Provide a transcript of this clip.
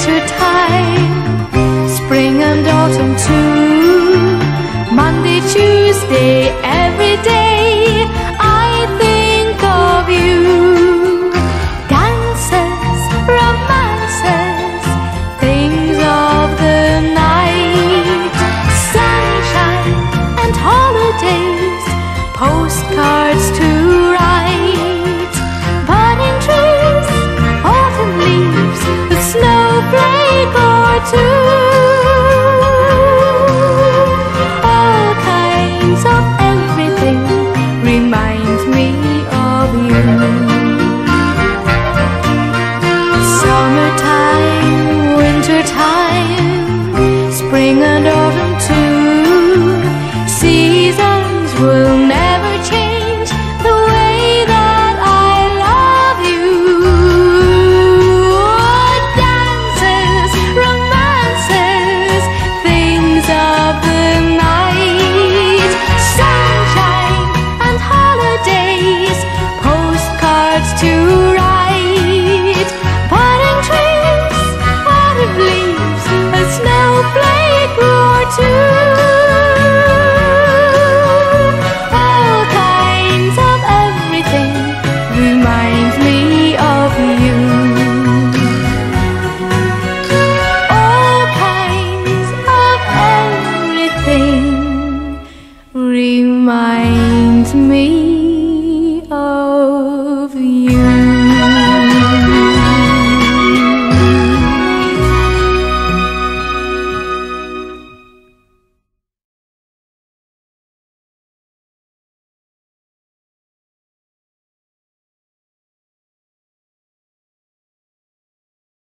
winter time, spring and autumn too. Monday, Tuesday, every day I think of you. Dances, romances, things of the night, sunshine and holidays, postcards to write, budding trees, autumn leaves, a snowflake or two. All kinds of everything reminds me of you. Summertime, wintertime, spring and autumn too. Seasons will never change the way that I love you. Dances, romances, things of the night, sunshine and holidays, postcards to write, budding trees, autumn leaves, a snowflake